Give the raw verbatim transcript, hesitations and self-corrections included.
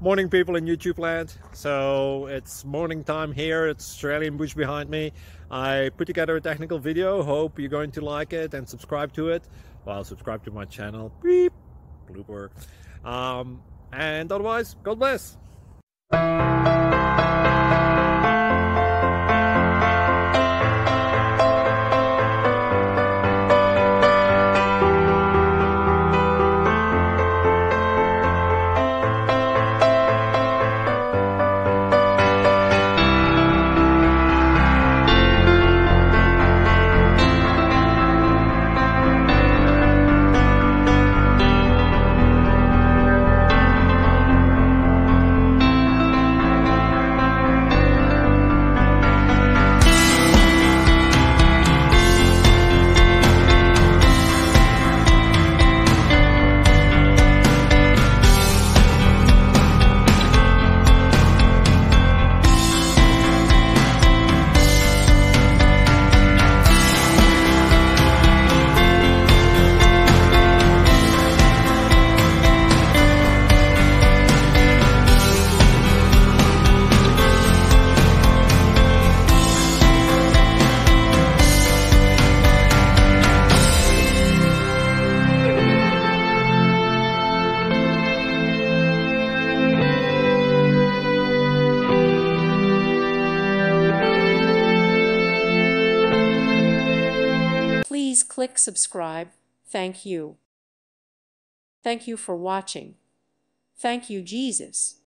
Morning, people in YouTube land. So it's morning time here. It's Australian bush behind me. I put together a technical video. Hope you're going to like it and subscribe to it. Well, subscribe to my channel. Beep. Blooper. Um, and otherwise, God bless. Please click subscribe. Thank you. Thank you for watching. Thank you, Jesus.